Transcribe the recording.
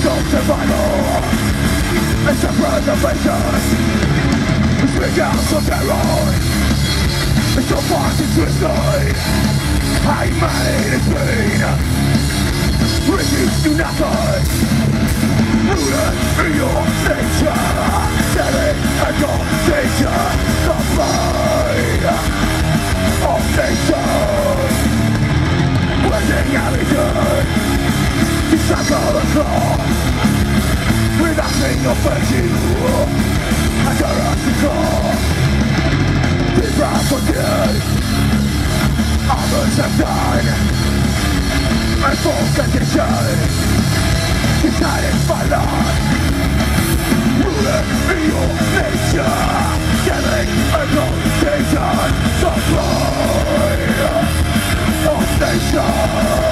survival and self-preservation. Speak out for terror. It's so far twisted. I made its pain. Reduced to nothing. Rooted in your nature. Selling and contagion. The pain of nature. Wasting everything. The cycle of law. With nothing of virtue. Under us to call. People forget. Others have died. And false condition. Decided by life. Rooted in your nature. Killing and contagion. The blood of nature.